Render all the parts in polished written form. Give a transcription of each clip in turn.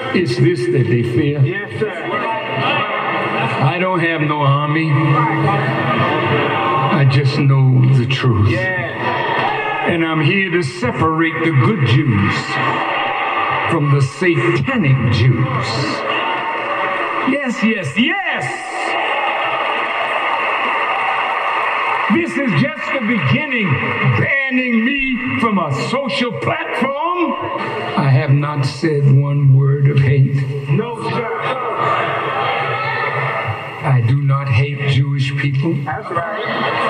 It's this that they fear. Yes, sir. I don't have no army. I just know the truth. Yeah. And I'm here to separate the good Jews from the satanic Jews. Yes, yes, yes! This is just the beginning, banning me from a social platform. I have not said one word of hate. No, sir. I do not hate Jewish people. That's right.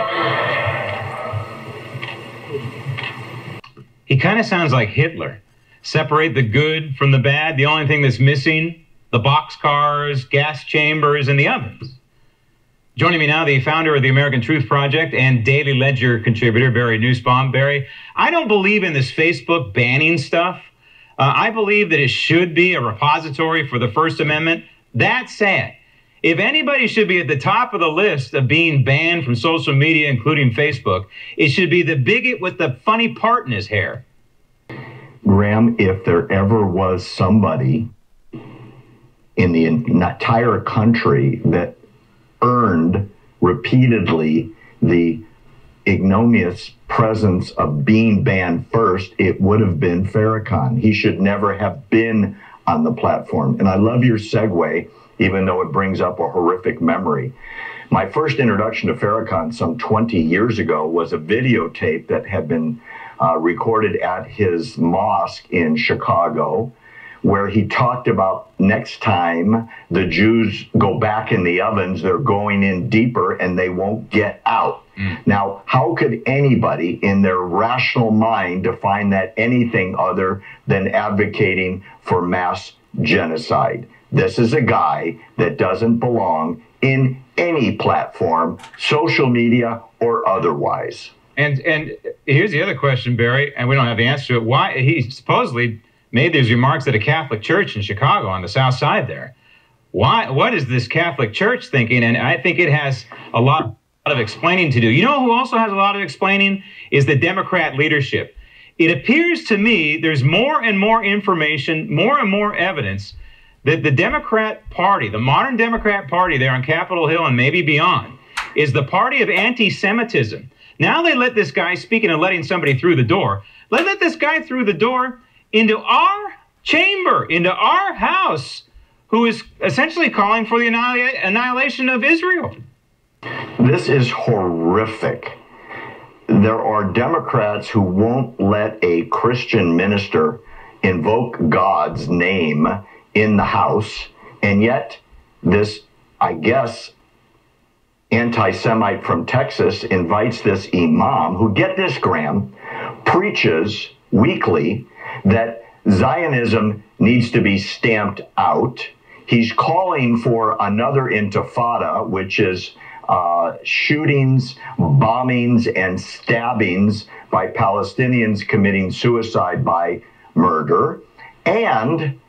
He kind of sounds like Hitler. Separate the good from the bad. The only thing that's missing, the boxcars, gas chambers, and the ovens. Joining me now, the founder of the American Truth Project and Daily Ledger contributor, Barry Nussbaum. Barry, I don't believe in this Facebook banning stuff. I believe that it should be a repository for the First Amendment. That said, if anybody should be at the top of the list of being banned from social media, including Facebook, it should be the bigot with the funny part in his hair. Graham, if there ever was somebody in the entire country that earned repeatedly the ignominious presence of being banned first, it would have been Farrakhan. He should never have been on the platform. And I love your segue, even though it brings up a horrific memory. My first introduction to Farrakhan some 20 years ago was a videotape that had been recorded at his mosque in Chicago, where he talked about next time the Jews go back in the ovens, they're going in deeper and they won't get out. Now, how could anybody in their rational mind define that anything other than advocating for mass genocide? This is a guy that doesn't belong in any platform, social media or otherwise. And here's the other question, Barry, and we don't have the answer to it. Why he supposedly made these remarks at a Catholic church in Chicago on the south side there. What is this Catholic church thinking? And I think it has a lot of explaining to do. You know who also has a lot of explaining is the Democrat leadership. It appears to me there's more and more information, more and more evidence that the Democrat Party, the modern Democrat Party there on Capitol Hill and maybe beyond, is the party of anti-Semitism. Now they let this guy, speaking of letting somebody through the door, let this guy through the door into our chamber, into our house, who is essentially calling for the annihilation of Israel. This is horrific. There are Democrats who won't let a Christian minister invoke God's name in the house, and yet this, I guess, anti-Semite from Texas invites this imam who, get this, Graham, preaches weekly that Zionism needs to be stamped out. He's calling for another intifada, which is shootings, bombings, and stabbings by Palestinians committing suicide by murder. And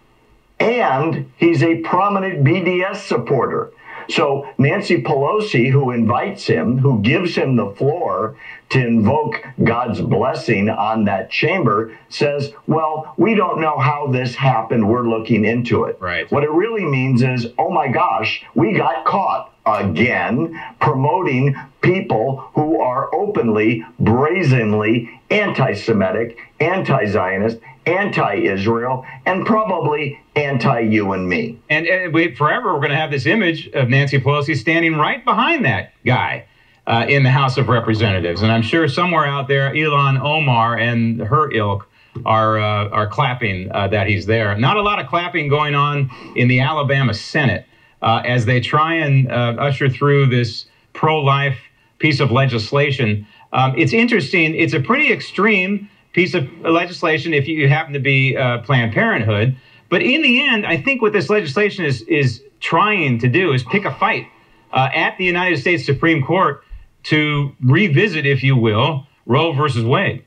he's a prominent BDS supporter. So Nancy Pelosi, who invites him, who gives him the floor to invoke God's blessing on that chamber, says, well, we don't know how this happened. We're looking into it. Right. What it really means is, oh my gosh, we got caught again promoting people who are openly, brazenly anti-Semitic, anti-Zionist, anti-Israel, and probably anti-you and me. And forever we're going to have this image of Nancy Pelosi standing right behind that guy in the House of Representatives. And I'm sure somewhere out there, Ilhan Omar and her ilk are clapping that he's there. Not a lot of clapping going on in the Alabama Senate as they try and usher through this pro-life piece of legislation. It's interesting. It's a pretty extreme piece of legislation if you happen to be Planned Parenthood. But in the end, I think what this legislation is trying to do is pick a fight at the United States Supreme Court to revisit, if you will, Roe versus Wade.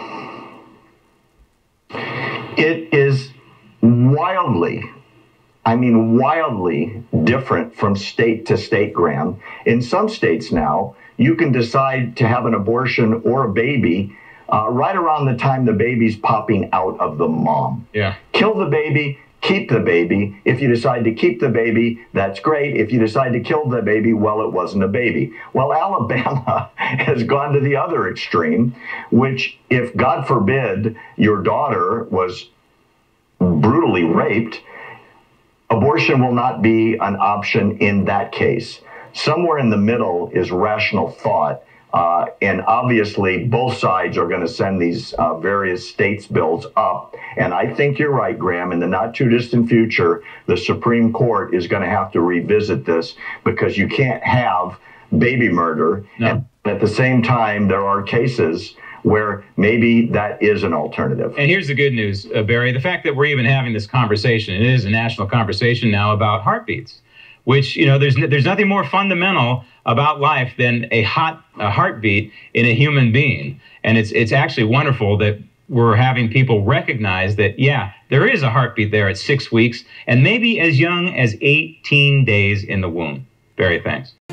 It is wildly different from state to state, Graham. In some states now, you can decide to have an abortion or a baby right around the time the baby's popping out of the mom. Yeah. Kill the baby, keep the baby. If you decide to keep the baby, that's great. If you decide to kill the baby, well, it wasn't a baby. Well, Alabama has gone to the other extreme, which if, God forbid, your daughter was brutally raped, abortion will not be an option in that case. Somewhere in the middle is rational thought. And obviously, both sides are going to send these various states' bills up. And I think you're right, Graham. In the not too distant future, the Supreme Court is going to have to revisit this, because you can't have baby murder. No. And at the same time, there are cases where maybe that is an alternative. And here's the good news, Barry. The fact that we're even having this conversation, it is a national conversation now about heartbeats, which, you know, there's nothing more fundamental about life than a heartbeat in a human being. And it's actually wonderful that we're having people recognize that, yeah, there is a heartbeat there at 6 weeks and maybe as young as 18 days in the womb. Barry, thanks.